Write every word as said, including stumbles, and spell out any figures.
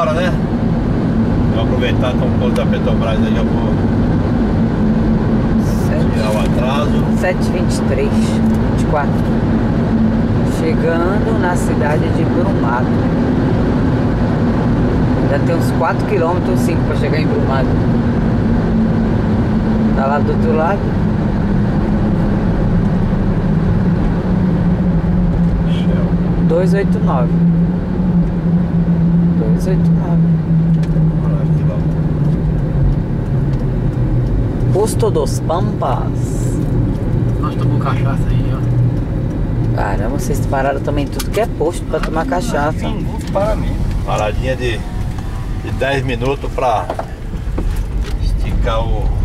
embora, né? Vou aproveitar, então um ponto da Petrobras aí, eu vou tirar o atraso. sete e vinte e três, vinte e quatro. Chegando na cidade de Brumado. Já tem uns quatro quilômetros ou cinco para chegar em Brumado. Tá lá do outro lado. duzentos e oitenta e nove. duzentos e oitenta e nove. Posto dos Pampas. Nós tomamos cachaça aí, ó. Caramba, vocês pararam também tudo que é posto pra tomar cachaça. Para mim. Paradinha de, de dez minutos pra esticar o